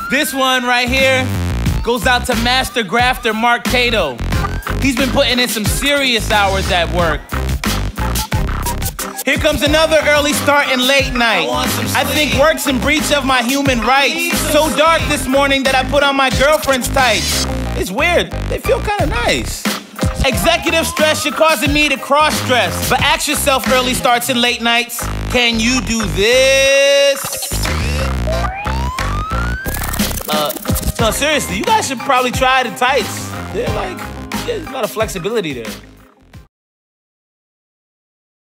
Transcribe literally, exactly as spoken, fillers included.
This one right here goes out to Master Grafter Mark Cato. He's been putting in some serious hours at work. Here comes another early start and late night. I, I think work's in breach of my human rights. So dark this morning that I put on my girlfriend's tights. It's weird, they feel kind of nice. Executive stress, you're causing me to cross-stress. But ask yourself, early starts and late nights, can you do this? Uh, no, seriously, you guys should probably try the tights. They're like, there's a lot of flexibility there.